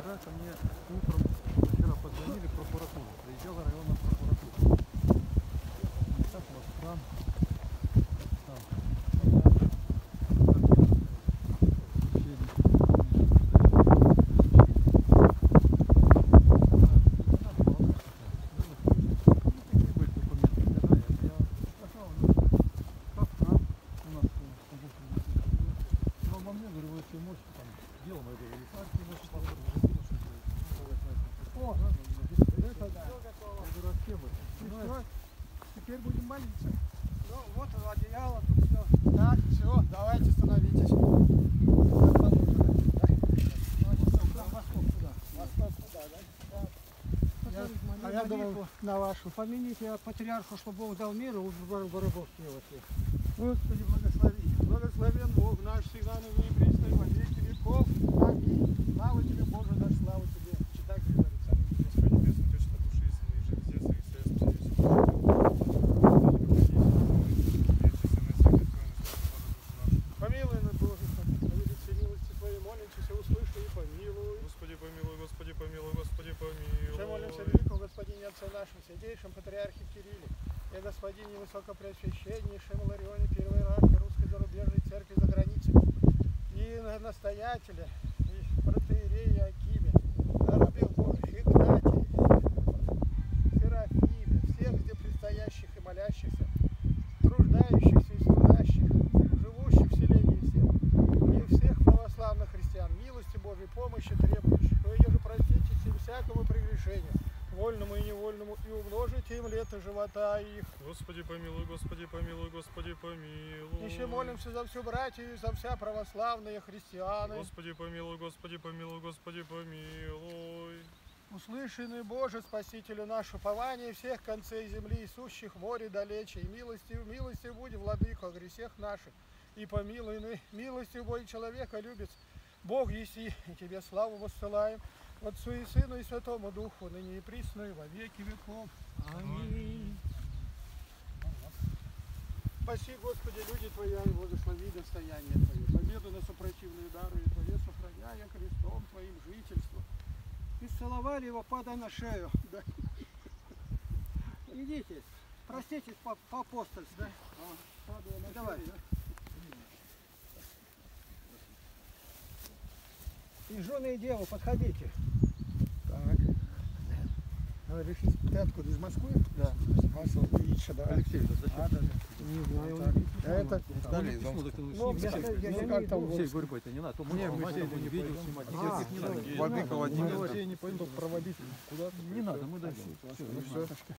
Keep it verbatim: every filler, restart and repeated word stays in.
раз мне утром вчера позвонили в прокуратуру. Приезжала районная прокуратура. Так у вас кран. Теперь будем молиться. Ну вот одеяло, тут все. Так, все, давайте становитесь. Восток туда. Восток туда, да? Я, а я думал на вашу. Помяните патриарху, чтобы Бог дал мир, у врагов его всех. Господи, благослови. Благословен Бог наш, всегда на и присно, во веки веков. Аминь. Слава тебе, Боже наш, слава тебе. Читай, говорит, сами Господи, небесный, ты что души сны, и же везде своих средств, помилуй нас, Боже, по величии милости Твоей, молимся, услыши и помилуй. Господи, помилуй, Господи, помилуй, Господи, помилуй. Все молимся великому Господине Отце нашем, святейшем Патриархе Кирилле, и Господине Высокопреосвященнейшем Иларионе первой иерархии Русской зарубежной церкви за границей, и настоятеля, и протоиерея Акиме, рабе Божьих, Игнатии, Серафиме, всех где предстоящих и молящихся, труждающихся и служащих, живущих в селении всех, и всех православных христиан, милости Божьей, помощи требующих, вы еже простите им всякого прегрешения, вольному и невольному, и умножите им лето живота их. Господи, помилуй, Господи, помилуй, Господи, помилуй. Еще молимся за всю братью и за вся православные христианы. Господи, помилуй, Господи, помилуй, Господи, помилуй. Услышанный Боже, Спасителю наш, упование всех концей земли, сущих в море далече, и милостью, милостью будь, владыка, о грехах наших, и помилуй, мы, милостью Бой человека любец, Бог еси, и Тебе славу воссылаем, Отцу и Сыну и Святому Духу, ныне и присно, и во веки веков. Аминь. Спаси, Господи, люди Твоя, и благослови достояние Твое, победу на сопротивные дары Твои, сохраняя крестом Твоим жительство. И целовали его, падая на шею. Да. Идите, проститесь по-апостольски. Да. А, давай. Шею, да? И жены и девы, подходите. Так. Говоришь, ты откуда, из Москвы? Да. Масло Ильича, да. Алексей, это зачем? А, да, да. Не знаю. Так. Это... Дали из Омска. Ну, я, я, я как там? не Алексей, говорю, это не надо. Не, мы все не видео снимать. А, Никаких не надо. Владыка Владимир. Алексей не пойду проводить. Куда? Не надо, мы дальше. Все, ну все.